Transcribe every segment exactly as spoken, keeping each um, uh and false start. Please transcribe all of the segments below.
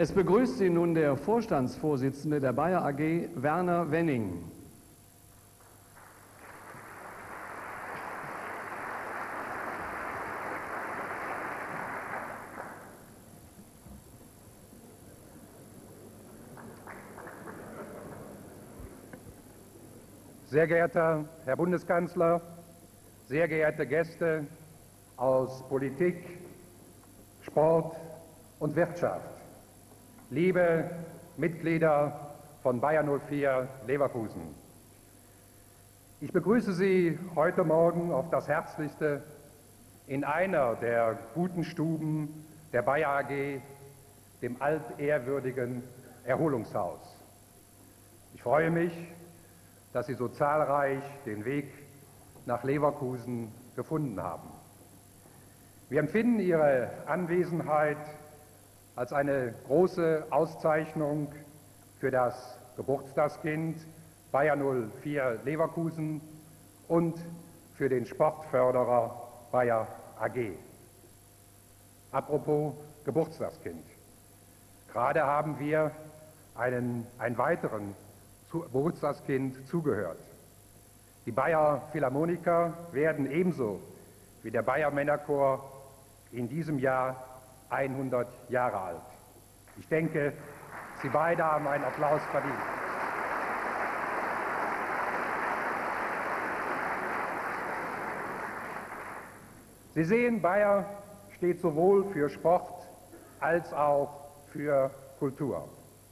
Es begrüßt Sie nun der Vorstandsvorsitzende der Bayer A G, Werner Wenning. Sehr geehrter Herr Bundeskanzler, sehr geehrte Gäste aus Politik, Sport und Wirtschaft, liebe Mitglieder von Bayer null vier Leverkusen. Ich begrüße Sie heute Morgen auf das Herzlichste in einer der guten Stuben der Bayer A G, dem altehrwürdigen Erholungshaus. Ich freue mich, dass Sie so zahlreich den Weg nach Leverkusen gefunden haben. Wir empfinden Ihre Anwesenheit als eine große Auszeichnung für das Geburtstagskind Bayer null vier Leverkusen und für den Sportförderer Bayer A G. Apropos Geburtstagskind. Gerade haben wir einen, einen weiteren Geburtstagskind zugehört. Die Bayer Philharmoniker werden ebenso wie der Bayer Männerchor in diesem Jahr hundert Jahre alt. Ich denke, Sie beide haben einen Applaus verdient. Sie sehen, Bayer steht sowohl für Sport als auch für Kultur.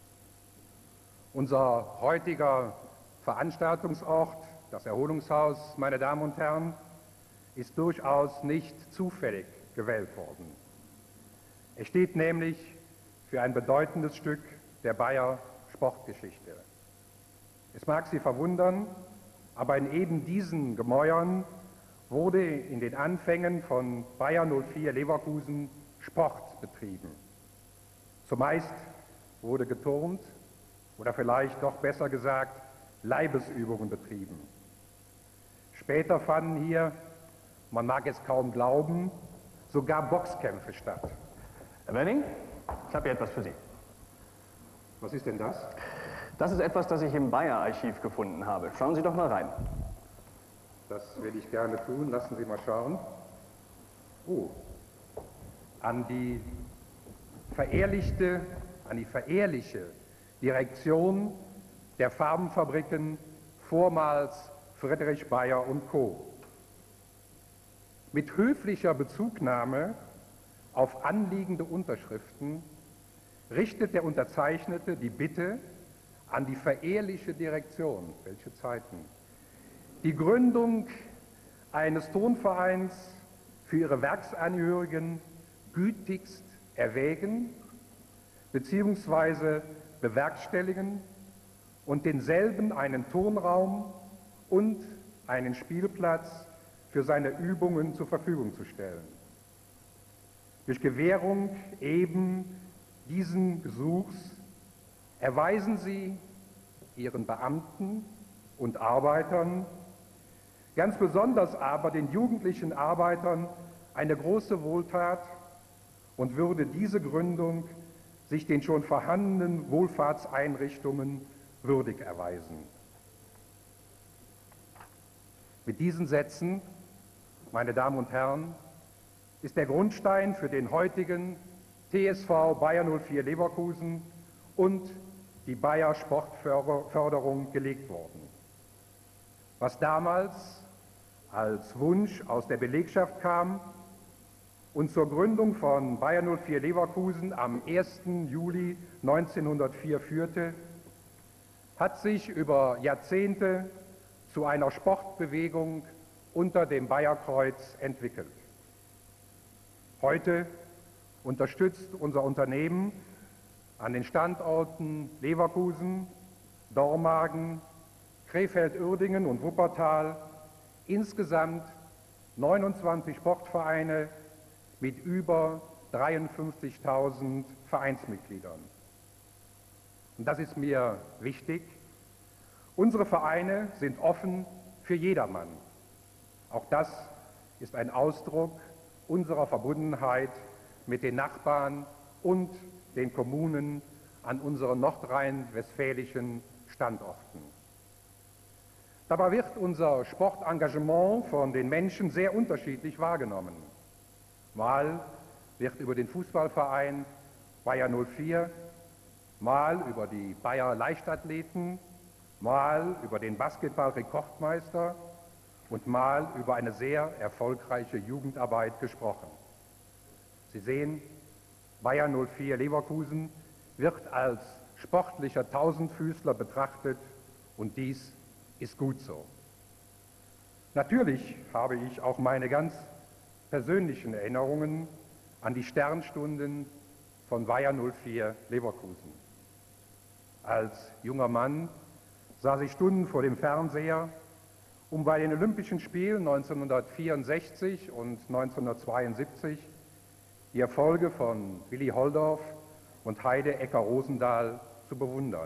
Unser heutiger Veranstaltungsort, das Erholungshaus, meine Damen und Herren, ist durchaus nicht zufällig gewählt worden. Es steht nämlich für ein bedeutendes Stück der Bayer Sportgeschichte. Es mag Sie verwundern, aber in eben diesen Gemäuern wurde in den Anfängen von Bayer null vier Leverkusen Sport betrieben. Zumeist wurde geturnt, oder vielleicht doch besser gesagt, Leibesübungen betrieben. Später fanden hier, man mag es kaum glauben, sogar Boxkämpfe statt. Herr Wenning, ich habe hier etwas für Sie. Was ist denn das? Das ist etwas, das ich im Bayer-Archiv gefunden habe. Schauen Sie doch mal rein. Das will ich gerne tun. Lassen Sie mal schauen. Oh, an die verehrlichte, an die verehrliche Direktion der Farbenfabriken, vormals Friedrich Bayer und Co. Mit höflicher Bezugnahme auf anliegende Unterschriften richtet der Unterzeichnete die Bitte an die verehrliche Direktion, welche Zeiten, die Gründung eines Turnvereins für ihre Werksangehörigen gütigst erwägen bzw. bewerkstelligen und denselben einen Turnraum und einen Spielplatz für seine Übungen zur Verfügung zu stellen. Durch Gewährung eben diesen Gesuchs erweisen Sie Ihren Beamten und Arbeitern, ganz besonders aber den jugendlichen Arbeitern, eine große Wohltat und würde diese Gründung sich den schon vorhandenen Wohlfahrtseinrichtungen würdig erweisen. Mit diesen Sätzen, meine Damen und Herren, ist der Grundstein für den heutigen T S V Bayer null vier Leverkusen und die Bayer Sportförderung gelegt worden. Was damals als Wunsch aus der Belegschaft kam und zur Gründung von Bayer null vier Leverkusen am ersten Juli neunzehnhundertvier führte, hat sich über Jahrzehnte zu einer Sportbewegung unter dem Bayerkreuz entwickelt. Heute unterstützt unser Unternehmen an den Standorten Leverkusen, Dormagen, Krefeld-Uerdingen und Wuppertal insgesamt neunundzwanzig Sportvereine mit über dreiundfünfzigtausend Vereinsmitgliedern. Und das ist mir wichtig. Unsere Vereine sind offen für jedermann. Auch das ist ein Ausdruck unserer Verbundenheit mit den Nachbarn und den Kommunen an unseren nordrhein-westfälischen Standorten. Dabei wird unser Sportengagement von den Menschen sehr unterschiedlich wahrgenommen. Mal wird über den Fußballverein Bayer null vier, mal über die Bayer Leichtathleten, mal über den Basketball-Rekordmeister und mal über eine sehr erfolgreiche Jugendarbeit gesprochen. Sie sehen, Bayer null vier Leverkusen wird als sportlicher Tausendfüßler betrachtet und dies ist gut so. Natürlich habe ich auch meine ganz persönlichen Erinnerungen an die Sternstunden von Bayer null vier Leverkusen. Als junger Mann saß ich Stunden vor dem Fernseher, um bei den Olympischen Spielen neunzehnhundertvierundsechzig und neunzehnhundertzweiundsiebzig die Erfolge von Willi Holdorf und Heide Ecker-Rosendahl zu bewundern.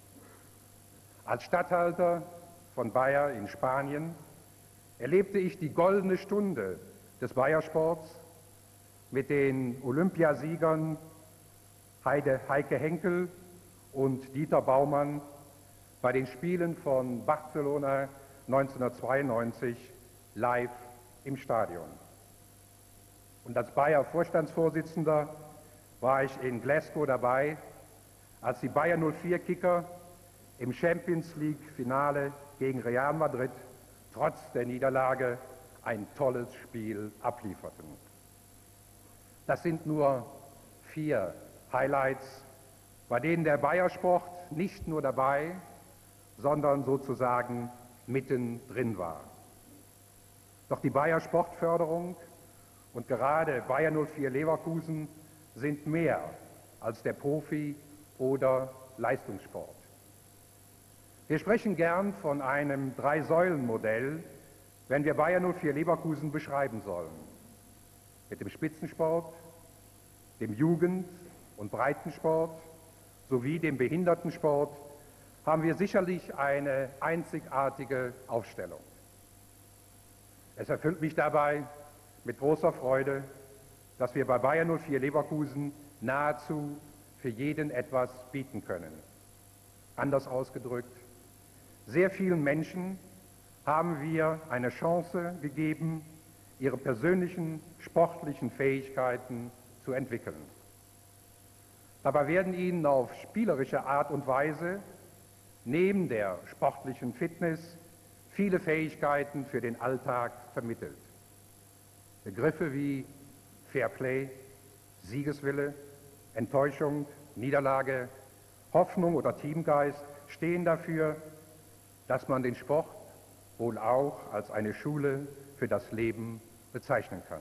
Als Statthalter von Bayer in Spanien erlebte ich die goldene Stunde des Bayersports mit den Olympiasiegern Heide, Heike Henkel und Dieter Baumann bei den Spielen von Barcelona neunzehnhundertzweiundneunzig live im Stadion. Und als Bayer-Vorstandsvorsitzender war ich in Glasgow dabei, als die Bayer null vier Kicker im Champions League-Finale gegen Real Madrid trotz der Niederlage ein tolles Spiel ablieferten. Das sind nur vier Highlights, bei denen der Bayersport nicht nur dabei, sondern sozusagen mittendrin war. Doch die Bayer Sportförderung und gerade Bayer null vier Leverkusen sind mehr als der Profi- oder Leistungssport. Wir sprechen gern von einem Drei-Säulen-Modell, wenn wir Bayer null vier Leverkusen beschreiben sollen. Mit dem Spitzensport, dem Jugend- und Breitensport sowie dem Behindertensport haben wir sicherlich eine einzigartige Aufstellung. Es erfüllt mich dabei mit großer Freude, dass wir bei Bayer null vier Leverkusen nahezu für jeden etwas bieten können. Anders ausgedrückt, sehr vielen Menschen haben wir eine Chance gegeben, ihre persönlichen sportlichen Fähigkeiten zu entwickeln. Dabei werden ihnen auf spielerische Art und Weise neben der sportlichen Fitness viele Fähigkeiten für den Alltag vermittelt. Begriffe wie Fairplay, Siegeswille, Enttäuschung, Niederlage, Hoffnung oder Teamgeist stehen dafür, dass man den Sport wohl auch als eine Schule für das Leben bezeichnen kann.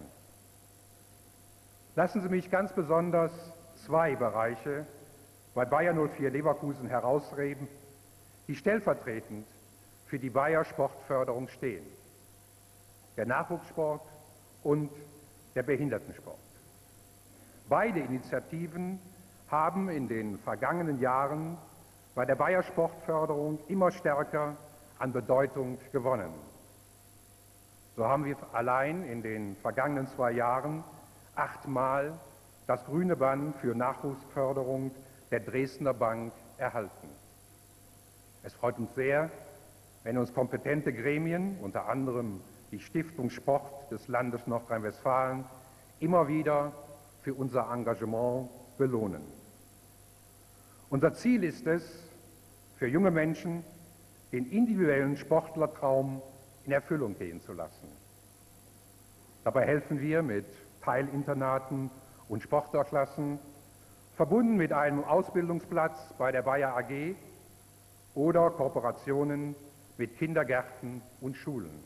Lassen Sie mich ganz besonders zwei Bereiche bei Bayer null vier Leverkusen herausreden, die stellvertretend für die Bayer Sportförderung stehen: der Nachwuchssport und der Behindertensport. Beide Initiativen haben in den vergangenen Jahren bei der Bayer Sportförderung immer stärker an Bedeutung gewonnen. So haben wir allein in den vergangenen zwei Jahren achtmal das grüne Band für Nachwuchsförderung der Dresdner Bank erhalten. Es freut uns sehr, wenn uns kompetente Gremien, unter anderem die Stiftung Sport des Landes Nordrhein-Westfalen, immer wieder für unser Engagement belohnen. Unser Ziel ist es, für junge Menschen den individuellen Sportlertraum in Erfüllung gehen zu lassen. Dabei helfen wir mit Teilinternaten und Sportlerklassen, verbunden mit einem Ausbildungsplatz bei der Bayer A G oder Kooperationen mit Kindergärten und Schulen.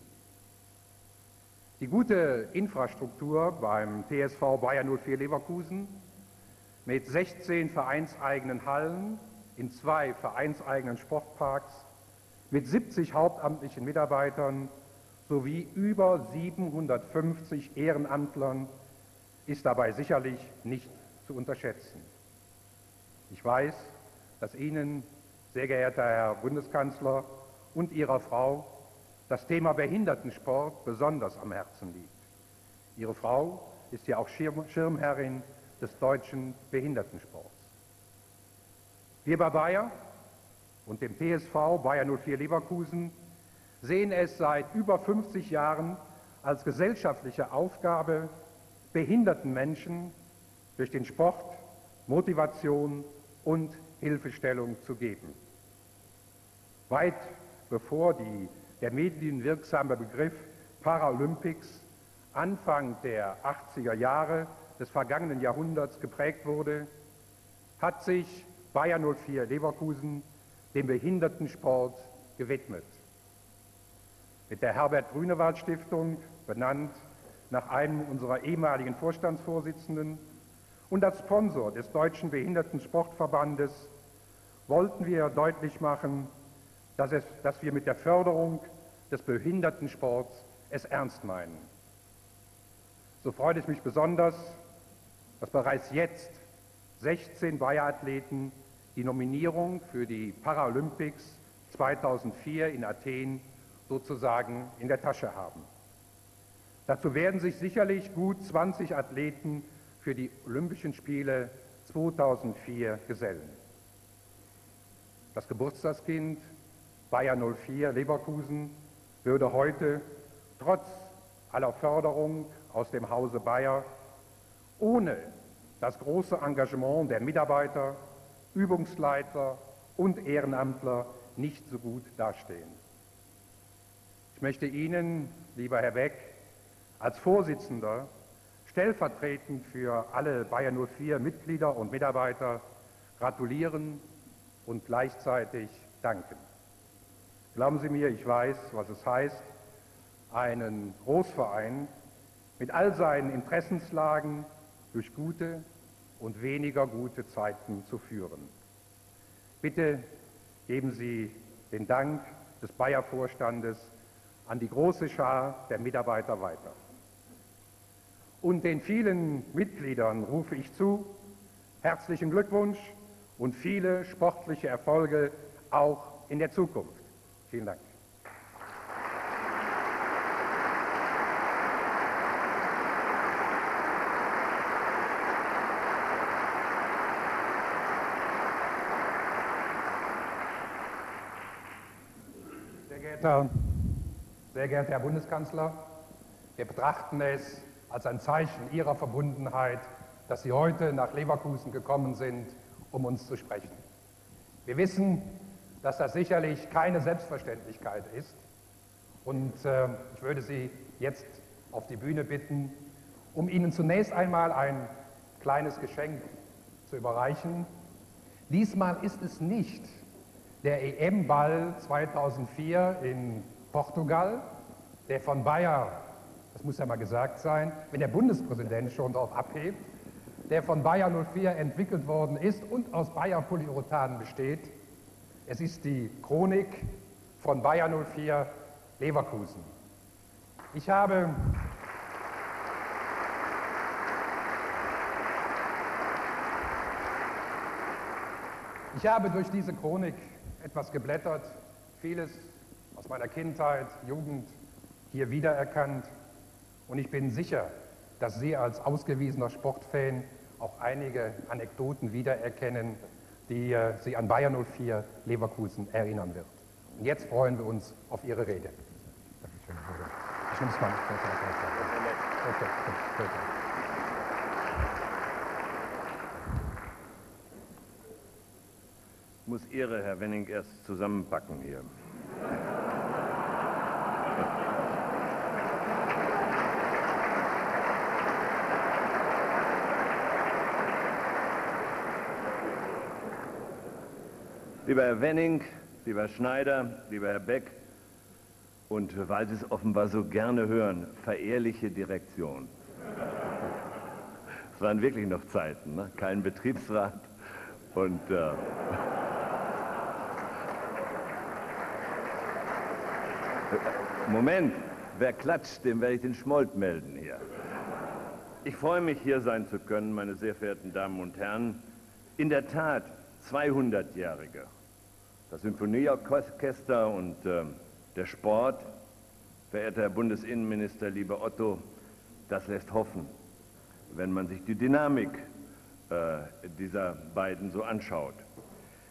Die gute Infrastruktur beim T S V Bayer null vier Leverkusen mit sechzehn vereinseigenen Hallen in zwei vereinseigenen Sportparks, mit siebzig hauptamtlichen Mitarbeitern sowie über siebenhundertfünfzig Ehrenamtlern ist dabei sicherlich nicht zu unterschätzen. Ich weiß, dass Ihnen, sehr geehrter Herr Bundeskanzler, und Ihrer Frau das Thema Behindertensport besonders am Herzen liegt. Ihre Frau ist ja auch Schirm- Schirmherrin des deutschen Behindertensports. Wir bei Bayer und dem T S V Bayer null vier Leverkusen sehen es seit über fünfzig Jahren als gesellschaftliche Aufgabe, behinderten Menschen durch den Sport Motivation und Hilfestellung zu geben. Weit bevor die, der medienwirksame Begriff Paralympics Anfang der achtziger Jahre des vergangenen Jahrhunderts geprägt wurde, hat sich Bayer null vier Leverkusen dem Behindertensport gewidmet. Mit der Herbert-Grünewald-Stiftung, benannt nach einem unserer ehemaligen Vorstandsvorsitzenden, und als Sponsor des Deutschen Behindertensportverbandes wollten wir deutlich machen, dass, es, dass wir mit der Förderung des Behindertensports es ernst meinen. So freut es mich besonders, dass bereits jetzt sechzehn Bayer-Athleten die Nominierung für die Paralympics zweitausendvier in Athen sozusagen in der Tasche haben. Dazu werden sich sicherlich gut zwanzig Athleten für die Olympischen Spiele zweitausendvier gesellen. Das Geburtstagskind Bayer null vier Leverkusen würde heute trotz aller Förderung aus dem Hause Bayer ohne das große Engagement der Mitarbeiter, Übungsleiter und Ehrenamtler nicht so gut dastehen. Ich möchte Ihnen, lieber Herr Beck, als Vorsitzender stellvertretend für alle Bayer null vier Mitglieder und Mitarbeiter gratulieren und gleichzeitig danken. Glauben Sie mir, ich weiß, was es heißt, einen Großverein mit all seinen Interessenslagen durch gute und weniger gute Zeiten zu führen. Bitte geben Sie den Dank des Bayer-Vorstandes an die große Schar der Mitarbeiter weiter. Und den vielen Mitgliedern rufe ich zu, herzlichen Glückwunsch und viele sportliche Erfolge auch in der Zukunft. Vielen Dank. Sehr geehrter, sehr geehrter Herr Bundeskanzler, wir betrachten es als ein Zeichen Ihrer Verbundenheit, dass Sie heute nach Leverkusen gekommen sind, um uns zu sprechen. Wir wissen, dass das sicherlich keine Selbstverständlichkeit ist. Und äh, ich würde Sie jetzt auf die Bühne bitten, um Ihnen zunächst einmal ein kleines Geschenk zu überreichen. Diesmal ist es nicht der E M-Ball zweitausendvier in Portugal, der von Bayer, das muss ja mal gesagt sein, wenn der Bundespräsident schon darauf abhebt, der von Bayer null vier entwickelt worden ist und aus Bayer Polyurethan besteht. Es ist die Chronik von Bayer null vier Leverkusen. Ich habe, ich habe durch diese Chronik etwas geblättert, vieles aus meiner Kindheit, Jugend hier wiedererkannt. Und ich bin sicher, dass Sie als ausgewiesener Sportfan auch einige Anekdoten wiedererkennen, die äh, Sie an Bayer null vier Leverkusen erinnern wird. Und jetzt freuen wir uns auf Ihre Rede. Ich nehme es mal. Okay, okay, okay. Ich muss Ihre, Herr Wenning, erst zusammenpacken hier. Lieber Herr Wenning, lieber Herr Schneider, lieber Herr Beck und, weil Sie es offenbar so gerne hören, verehrliche Direktion. Es waren wirklich noch Zeiten, ne? Kein Betriebsrat und äh, Moment, wer klatscht, dem werde ich den Schmold melden hier. Ich freue mich, hier sein zu können, meine sehr verehrten Damen und Herren. In der Tat zweihundertjährige. Das Symphonieorchester und äh, der Sport, verehrter Herr Bundesinnenminister, lieber Otto, das lässt hoffen, wenn man sich die Dynamik äh, dieser beiden so anschaut.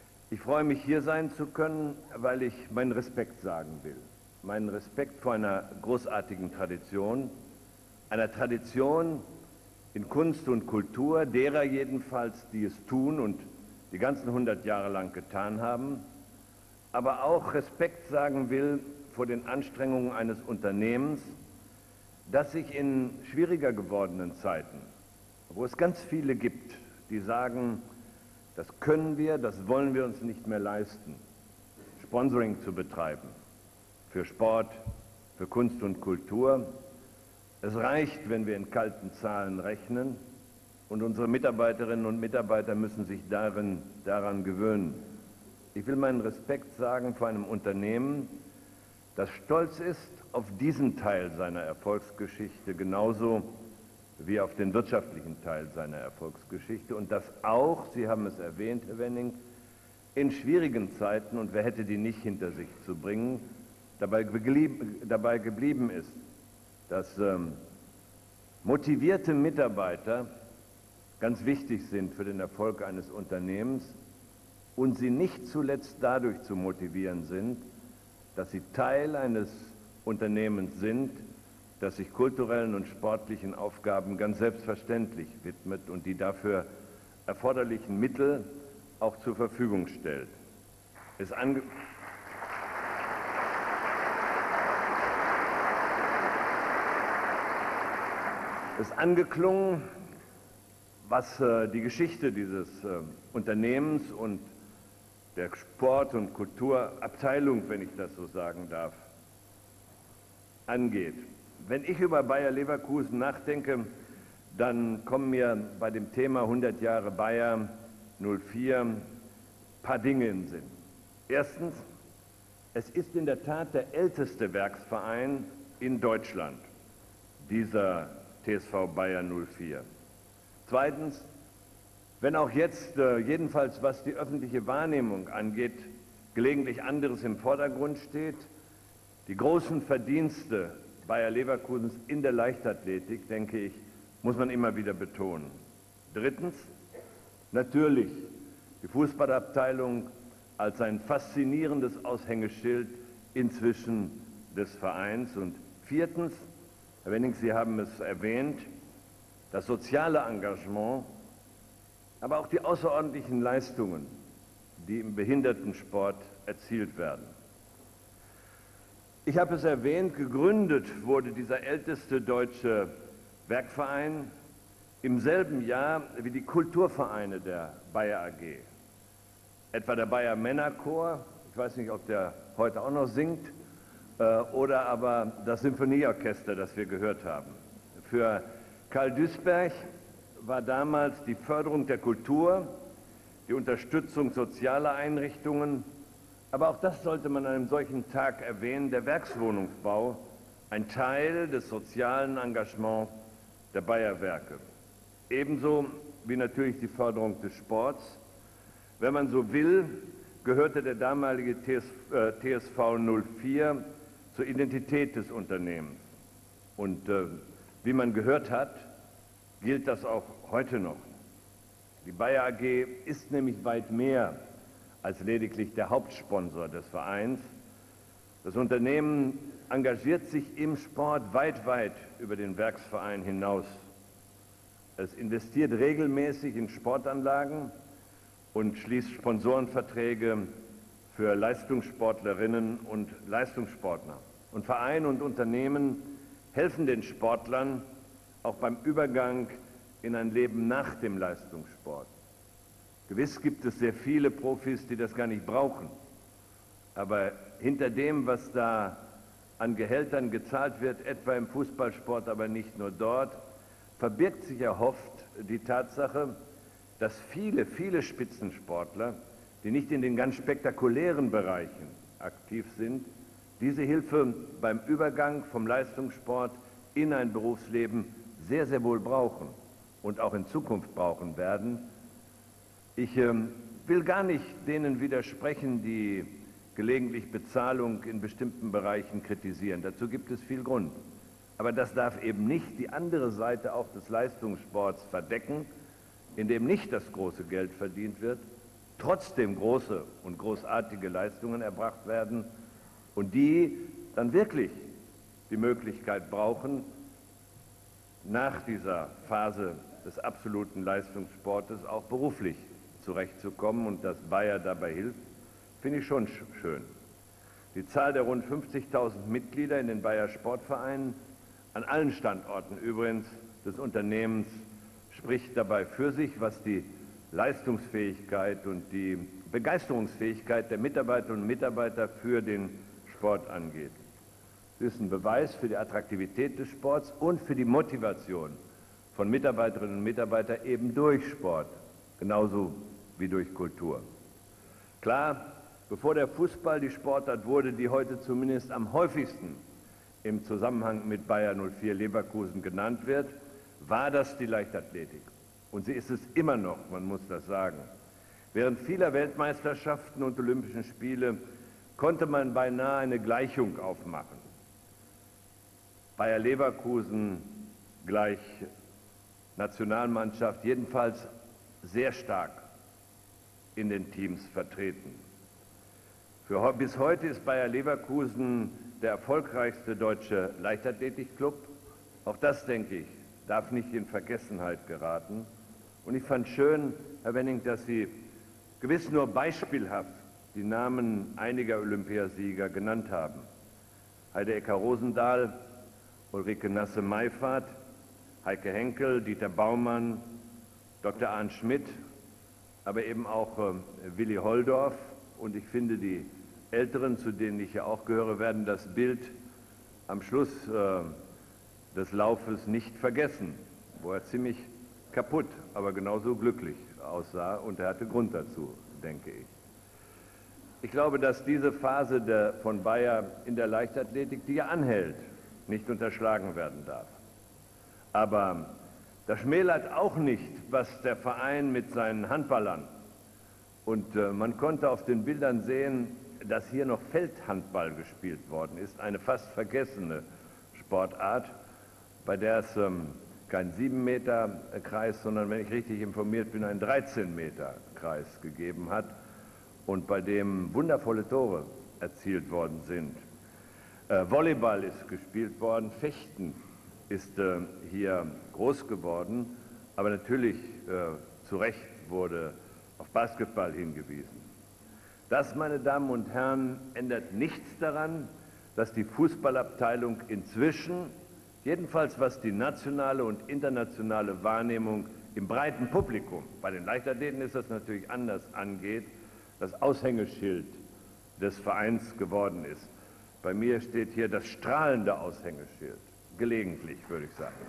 freue mich, hier sein zu können, weil ich meinen Respekt sagen will. Meinen Respekt vor einer großartigen Tradition, einer Tradition in Kunst und Kultur, derer jedenfalls, die es tun und die ganzen hundert Jahre lang getan haben, aber auch Respekt sagen will vor den Anstrengungen eines Unternehmens, das sich in schwieriger gewordenen Zeiten, wo es ganz viele gibt, die sagen, das können wir, das wollen wir uns nicht mehr leisten, Sponsoring zu betreiben für Sport, für Kunst und Kultur. Es reicht, wenn wir in kalten Zahlen rechnen, und unsere Mitarbeiterinnen und Mitarbeiter müssen sich darin, daran gewöhnen. Ich will meinen Respekt sagen vor einem Unternehmen, das stolz ist auf diesen Teil seiner Erfolgsgeschichte, genauso wie auf den wirtschaftlichen Teil seiner Erfolgsgeschichte, und das auch, Sie haben es erwähnt, Herr Wenning, in schwierigen Zeiten, und wer hätte die nicht hinter sich zu bringen, dabei, dabei geblieben ist, dass ähm, motivierte Mitarbeiter ganz wichtig sind für den Erfolg eines Unternehmens und sie nicht zuletzt dadurch zu motivieren sind, dass sie Teil eines Unternehmens sind, das sich kulturellen und sportlichen Aufgaben ganz selbstverständlich widmet und die dafür erforderlichen Mittel auch zur Verfügung stellt. Es ange Es ist angeklungen, was äh, die Geschichte dieses äh, Unternehmens und der Sport- und Kulturabteilung, wenn ich das so sagen darf, angeht. Wenn ich über Bayer Leverkusen nachdenke, dann kommen mir bei dem Thema hundert Jahre Bayer null vier ein paar Dinge in den Sinn. Erstens, es ist in der Tat der älteste Werksverein in Deutschland, dieser T S V Bayer null vier. Zweitens, wenn auch jetzt, äh, jedenfalls was die öffentliche Wahrnehmung angeht, gelegentlich anderes im Vordergrund steht, die großen Verdienste Bayer Leverkusens in der Leichtathletik, denke ich, muss man immer wieder betonen. Drittens, natürlich die Fußballabteilung als ein faszinierendes Aushängeschild inzwischen des Vereins. Und viertens, Herr Wenning, Sie haben es erwähnt, das soziale Engagement, aber auch die außerordentlichen Leistungen, die im Behindertensport erzielt werden. Ich habe es erwähnt, gegründet wurde dieser älteste deutsche Werkverein im selben Jahr wie die Kulturvereine der Bayer A G. Etwa der Bayer Männerchor, ich weiß nicht, ob der heute auch noch singt, äh, oder aber das Symphonieorchester, das wir gehört haben. Für Karl Duisberg war damals die Förderung der Kultur, die Unterstützung sozialer Einrichtungen, aber auch das sollte man an einem solchen Tag erwähnen, der Werkswohnungsbau, ein Teil des sozialen Engagements der Bayer Werke. Ebenso wie natürlich die Förderung des Sports. Wenn man so will, gehörte der damalige T S V null vier zur Identität des Unternehmens. Und äh, wie man gehört hat, gilt das auch heute noch. Die Bayer A G ist nämlich weit mehr als lediglich der Hauptsponsor des Vereins. Das Unternehmen engagiert sich im Sport weit, weit über den Werksverein hinaus. Es investiert regelmäßig in Sportanlagen und schließt Sponsorenverträge für Leistungssportlerinnen und Leistungssportler. Und Vereine und Unternehmen helfen den Sportlern auch beim Übergang in ein Leben nach dem Leistungssport. Gewiss gibt es sehr viele Profis, die das gar nicht brauchen. Aber hinter dem, was da an Gehältern gezahlt wird, etwa im Fußballsport, aber nicht nur dort, verbirgt sich erhofft die Tatsache, dass viele, viele Spitzensportler, die nicht in den ganz spektakulären Bereichen aktiv sind, diese Hilfe beim Übergang vom Leistungssport in ein Berufsleben sehr, sehr wohl brauchen und auch in Zukunft brauchen werden. Ich ähm, will gar nicht denen widersprechen, die gelegentlich Bezahlung in bestimmten Bereichen kritisieren. Dazu gibt es viel Grund. Aber das darf eben nicht die andere Seite auch des Leistungssports verdecken, in dem nicht das große Geld verdient wird, trotzdem große und großartige Leistungen erbracht werden und die dann wirklich die Möglichkeit brauchen, nach dieser Phase des absoluten Leistungssportes auch beruflich zurechtzukommen und dass Bayer dabei hilft, finde ich schon schön. Die Zahl der rund fünfzigtausend Mitglieder in den Bayer Sportvereinen, an allen Standorten übrigens des Unternehmens, spricht dabei für sich, was die Leistungsfähigkeit und die Begeisterungsfähigkeit der Mitarbeiterinnen und Mitarbeiter für den Sport angeht. Es ist ein Beweis für die Attraktivität des Sports und für die Motivation von Mitarbeiterinnen und Mitarbeitern eben durch Sport, genauso wie durch Kultur. Klar, bevor der Fußball die Sportart wurde, die heute zumindest am häufigsten im Zusammenhang mit Bayer null vier Leverkusen genannt wird, war das die Leichtathletik. Und sie ist es immer noch, man muss das sagen. Während vieler Weltmeisterschaften und Olympischen Spiele konnte man beinahe eine Gleichung aufmachen. Bayer Leverkusen gleich Nationalmannschaft, jedenfalls sehr stark in den Teams vertreten. Für, bis heute ist Bayer Leverkusen der erfolgreichste deutsche Leichtathletikclub. Auch das, denke ich, darf nicht in Vergessenheit geraten. Und ich fand schön, Herr Wenning, dass Sie gewiss nur beispielhaft die Namen einiger Olympiasieger genannt haben. Heide Ecker-Rosendahl, Ulrike Nasse-Meifert, Heike Henkel, Dieter Baumann, Doktor Arndt Schmidt, aber eben auch äh, Willi Holdorf. Und ich finde, die Älteren, zu denen ich ja auch gehöre, werden das Bild am Schluss äh, des Laufes nicht vergessen, wo er ziemlich kaputt, aber genauso glücklich aussah, und er hatte Grund dazu, denke ich. Ich glaube, dass diese Phase der, von Bayer in der Leichtathletik, die ja anhält, nicht unterschlagen werden darf. Aber das schmälert auch nicht, was der Verein mit seinen Handballern, und äh, man konnte auf den Bildern sehen, dass hier noch Feldhandball gespielt worden ist, eine fast vergessene Sportart, bei der es ähm, kein sieben Meter Kreis, sondern, wenn ich richtig informiert bin, einen dreizehn Meter Kreis gegeben hat und bei dem wundervolle Tore erzielt worden sind. Äh, Volleyball ist gespielt worden, Fechten ist äh, hier groß geworden, aber natürlich äh, zu Recht wurde auf Basketball hingewiesen. Das, meine Damen und Herren, ändert nichts daran, dass die Fußballabteilung inzwischen, jedenfalls was die nationale und internationale Wahrnehmung im breiten Publikum, bei den Leichtathleten ist das natürlich anders, angeht, das Aushängeschild des Vereins geworden ist. Bei mir steht hier das strahlende Aushängeschild. Gelegentlich, würde ich sagen.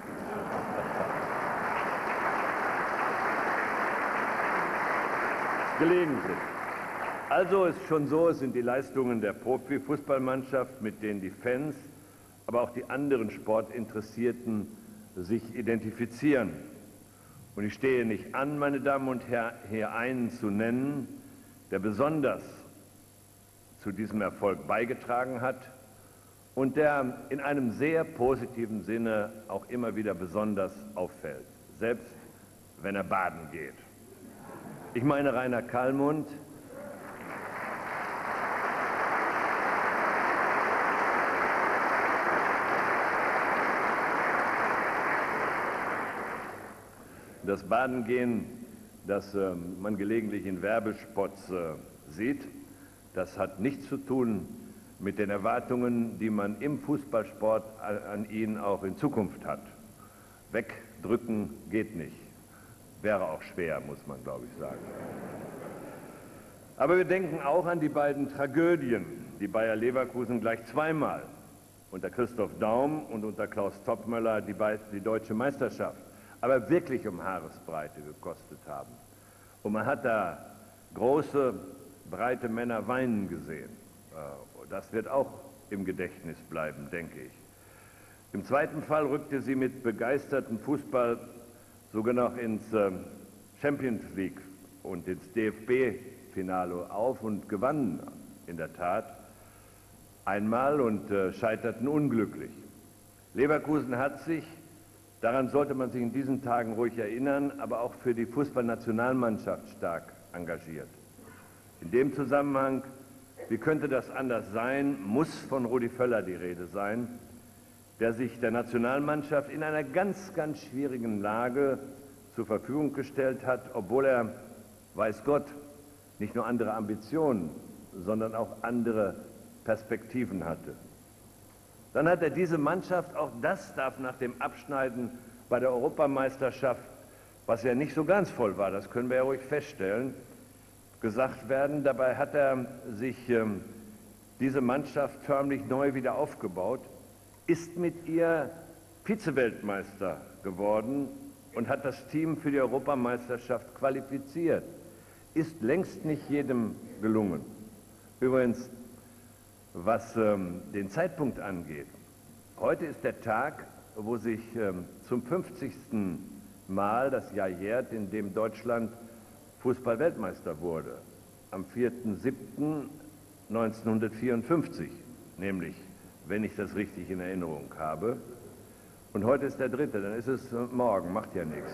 Gelegentlich. Also ist schon so, es sind die Leistungen der Profifußballmannschaft, mit denen die Fans, aber auch die anderen Sportinteressierten sich identifizieren. Und ich stehe nicht an, meine Damen und Herren, hier einen zu nennen, der besonders zu diesem Erfolg beigetragen hat und der in einem sehr positiven Sinne auch immer wieder besonders auffällt, selbst wenn er baden geht. Ich meine Rainer Kallmund, das Badengehen, das äh, man gelegentlich in Werbespots äh, sieht, das hat nichts zu tun mit den Erwartungen, die man im Fußballsport an ihn auch in Zukunft hat. Wegdrücken geht nicht. Wäre auch schwer, muss man, glaube ich, sagen. Aber wir denken auch an die beiden Tragödien, die Bayer Leverkusen gleich zweimal unter Christoph Daum und unter Klaus Toppmöller die, die deutsche Meisterschaft, aber wirklich um Haaresbreite gekostet haben. Und man hat da große, breite Männer weinen gesehen. Das wird auch im Gedächtnis bleiben, denke ich. Im zweiten Fall rückte sie mit begeistertem Fußball sogar noch ins Champions League und ins D F B-Finale auf und gewannen in der Tat einmal und scheiterten unglücklich. Leverkusen hat sich, daran sollte man sich in diesen Tagen ruhig erinnern, aber auch für die Fußballnationalmannschaft stark engagiert. In dem Zusammenhang, wie könnte das anders sein, muss von Rudi Völler die Rede sein, der sich der Nationalmannschaft in einer ganz, ganz schwierigen Lage zur Verfügung gestellt hat, obwohl er, weiß Gott, nicht nur andere Ambitionen, sondern auch andere Perspektiven hatte. Dann hat er diese Mannschaft, auch das darf nach dem Abschneiden bei der Europameisterschaft, was ja nicht so ganz voll war, das können wir ja ruhig feststellen, gesagt werden. Dabei hat er sich ähm, diese Mannschaft förmlich neu wieder aufgebaut, ist mit ihr Vize-Weltmeister geworden und hat das Team für die Europameisterschaft qualifiziert. Ist längst nicht jedem gelungen. Übrigens, was ähm, den Zeitpunkt angeht, heute ist der Tag, wo sich ähm, zum fünfzigsten Mal das Jahr jährt, in dem Deutschland Fußball-Weltmeister wurde. Am vierten siebten neunzehnhundertvierundfünfzig, nämlich, wenn ich das richtig in Erinnerung habe. Und heute ist der dritte, dann ist es morgen, macht ja nichts.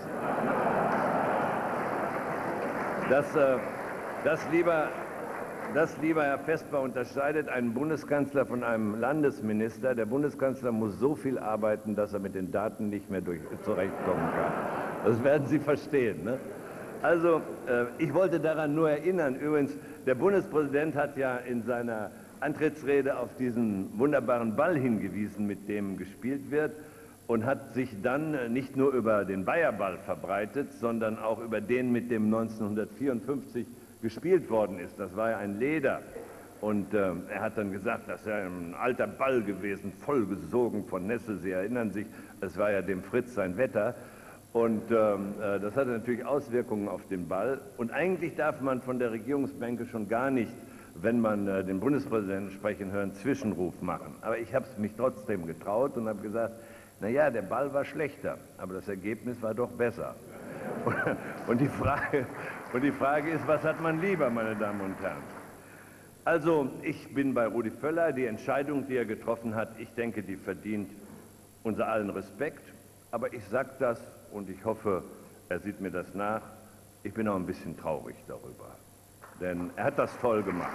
Das, äh, das, lieber, das, lieber Herr Vesper, unterscheidet einen Bundeskanzler von einem Landesminister. Der Bundeskanzler muss so viel arbeiten, dass er mit den Daten nicht mehr durch, zurechtkommen kann. Das werden Sie verstehen, ne? Also, äh, ich wollte daran nur erinnern, übrigens, der Bundespräsident hat ja in seiner Antrittsrede auf diesen wunderbaren Ball hingewiesen, mit dem gespielt wird, und hat sich dann nicht nur über den Bayerball verbreitet, sondern auch über den, mit dem neunzehnhundertvierundfünfzig gespielt worden ist. Das war ja ein Leder. Und äh, er hat dann gesagt, das sei ein alter Ball gewesen, vollgesogen von Nässe. Sie erinnern sich, es war ja dem Fritz sein Wetter. Und ähm, äh, das hatte natürlich Auswirkungen auf den Ball. Und eigentlich darf man von der Regierungsbänke schon gar nicht, wenn man äh, den Bundespräsidenten sprechen hören, Zwischenruf machen. Aber ich habe es mich trotzdem getraut und habe gesagt, naja, der Ball war schlechter, aber das Ergebnis war doch besser. Und die Frage, und die Frage ist, was hat man lieber, meine Damen und Herren? Also, ich bin bei Rudi Völler. Die Entscheidung, die er getroffen hat, ich denke, die verdient unser allen Respekt. Aber ich sage das, und ich hoffe, er sieht mir das nach, ich bin auch ein bisschen traurig darüber. Denn er hat das toll gemacht.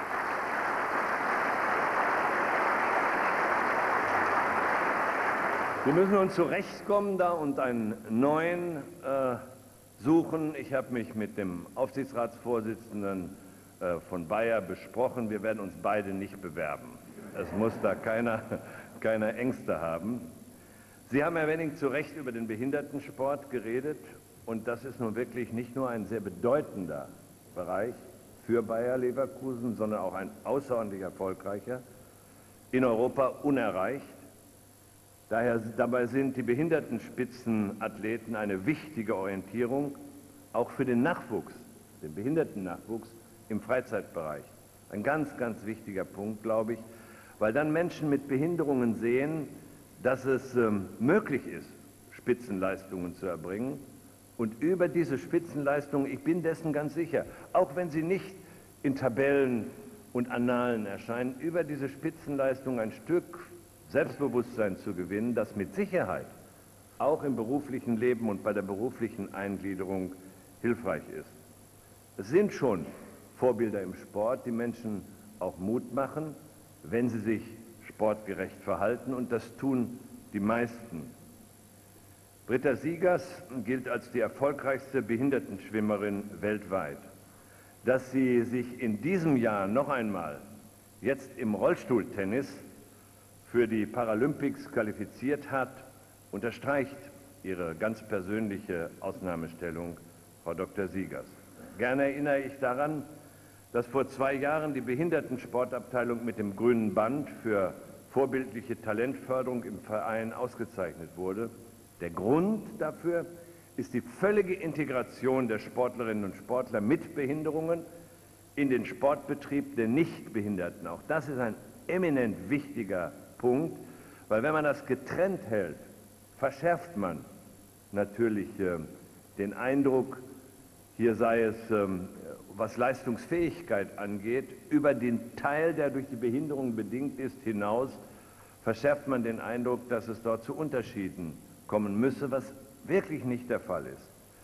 Wir müssen uns zurechtkommen da und einen neuen äh, suchen. Ich habe mich mit dem Aufsichtsratsvorsitzenden äh, von Bayer besprochen. Wir werden uns beide nicht bewerben. Es muss da keiner, keiner Ängste haben. Sie haben, Herr Wenning, zu Recht über den Behindertensport geredet. Und das ist nun wirklich nicht nur ein sehr bedeutender Bereich für Bayer Leverkusen, sondern auch ein außerordentlich erfolgreicher, in Europa unerreicht. Daher, dabei sind die Behindertenspitzenathleten eine wichtige Orientierung, auch für den Nachwuchs, den Behindertennachwuchs im Freizeitbereich. Ein ganz, ganz wichtiger Punkt, glaube ich, weil dann Menschen mit Behinderungen sehen, dass es ähm, möglich ist, Spitzenleistungen zu erbringen. Und über diese Spitzenleistungen, ich bin dessen ganz sicher, auch wenn sie nicht in Tabellen und Annalen erscheinen, über diese Spitzenleistungen ein Stück Selbstbewusstsein zu gewinnen, das mit Sicherheit auch im beruflichen Leben und bei der beruflichen Eingliederung hilfreich ist. Es sind schon Vorbilder im Sport, die Menschen auch Mut machen, wenn sie sich sportgerecht verhalten, und das tun die meisten. Britta Siegers gilt als die erfolgreichste Behindertenschwimmerin weltweit. Dass sie sich in diesem Jahr noch einmal, jetzt im Rollstuhltennis, für die Paralympics qualifiziert hat, unterstreicht ihre ganz persönliche Ausnahmestellung, Frau Doktor Siegers. Gerne erinnere ich daran, dass vor zwei Jahren die Behindertensportabteilung mit dem Grünen Band für vorbildliche Talentförderung im Verein ausgezeichnet wurde. Der Grund dafür ist die völlige Integration der Sportlerinnen und Sportler mit Behinderungen in den Sportbetrieb der Nichtbehinderten. Auch das ist ein eminent wichtiger Punkt, weil wenn man das getrennt hält, verschärft man natürlich äh, den Eindruck, hier sei es, ähm, was Leistungsfähigkeit angeht, über den Teil, der durch die Behinderung bedingt ist, hinaus, verschärft man den Eindruck, dass es dort zu Unterschieden kommen müsse, was wirklich nicht der Fall ist.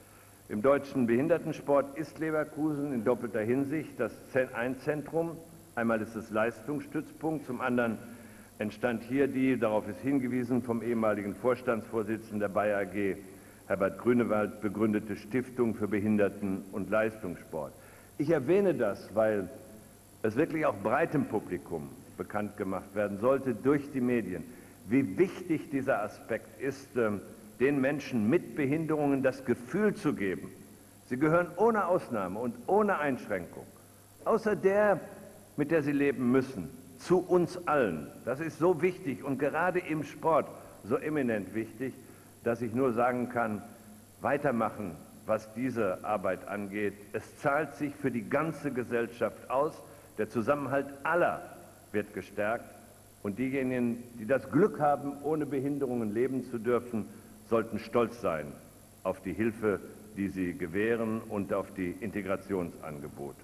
Im deutschen Behindertensport ist Leverkusen in doppelter Hinsicht das ein Zentrum. Einmal ist es Leistungsstützpunkt, zum anderen entstand hier die, darauf ist hingewiesen, vom ehemaligen Vorstandsvorsitzenden der Bayer A G, Herbert Grünewald, begründete Stiftung für Behinderten- und Leistungssport. Ich erwähne das, weil es wirklich auch breitem Publikum bekannt gemacht werden sollte durch die Medien, wie wichtig dieser Aspekt ist, den Menschen mit Behinderungen das Gefühl zu geben, sie gehören ohne Ausnahme und ohne Einschränkung, außer der, mit der sie leben müssen, zu uns allen. Das ist so wichtig und gerade im Sport so eminent wichtig, dass ich nur sagen kann, weitermachen, was diese Arbeit angeht. Es zahlt sich für die ganze Gesellschaft aus, der Zusammenhalt aller wird gestärkt und diejenigen, die das Glück haben, ohne Behinderungen leben zu dürfen, sollten stolz sein auf die Hilfe, die sie gewähren und auf die Integrationsangebote.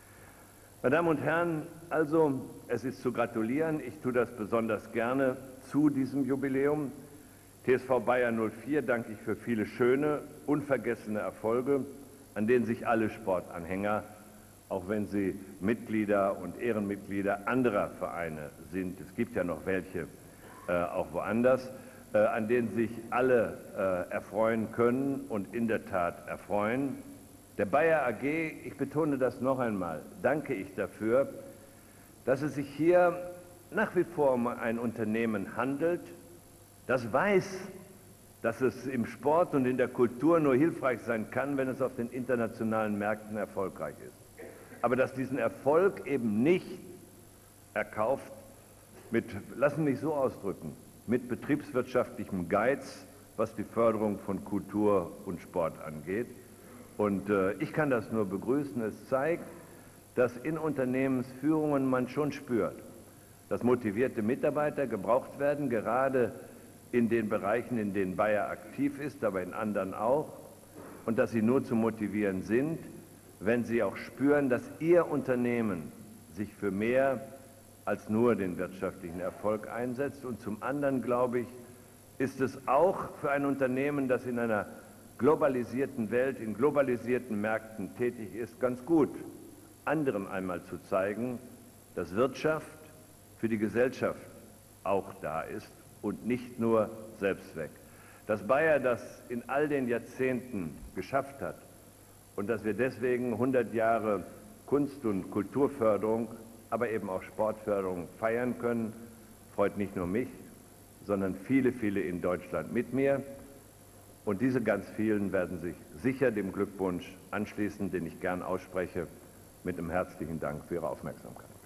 Meine Damen und Herren, also es ist zu gratulieren, ich tue das besonders gerne zu diesem Jubiläum. T S V Bayer null vier danke ich für viele schöne, unvergessene Erfolge, an denen sich alle Sportanhänger, auch wenn sie Mitglieder und Ehrenmitglieder anderer Vereine sind, es gibt ja noch welche äh, auch woanders, äh, an denen sich alle äh, erfreuen können und in der Tat erfreuen. Der Bayer A G, ich betone das noch einmal, danke ich dafür, dass es sich hier nach wie vor um ein Unternehmen handelt, das weiß, dass es im Sport und in der Kultur nur hilfreich sein kann, wenn es auf den internationalen Märkten erfolgreich ist. Aber dass diesen Erfolg eben nicht erkauft mit, lassen mich so ausdrücken, mit betriebswirtschaftlichem Geiz, was die Förderung von Kultur und Sport angeht. Und äh, ich kann das nur begrüßen. Es zeigt, dass in Unternehmensführungen man schon spürt, dass motivierte Mitarbeiter gebraucht werden, gerade in den Bereichen, in denen Bayer aktiv ist, aber in anderen auch, und dass sie nur zu motivieren sind, wenn sie auch spüren, dass ihr Unternehmen sich für mehr als nur den wirtschaftlichen Erfolg einsetzt. Und zum anderen, glaube ich, ist es auch für ein Unternehmen, das in einer globalisierten Welt, in globalisierten Märkten tätig ist, ganz gut, anderen einmal zu zeigen, dass Wirtschaft für die Gesellschaft auch da ist und nicht nur Selbstzweck. Dass Bayer das in all den Jahrzehnten geschafft hat und dass wir deswegen hundert Jahre Kunst- und Kulturförderung, aber eben auch Sportförderung feiern können, freut nicht nur mich, sondern viele, viele in Deutschland mit mir. Und diese ganz vielen werden sich sicher dem Glückwunsch anschließen, den ich gern ausspreche, mit einem herzlichen Dank für Ihre Aufmerksamkeit.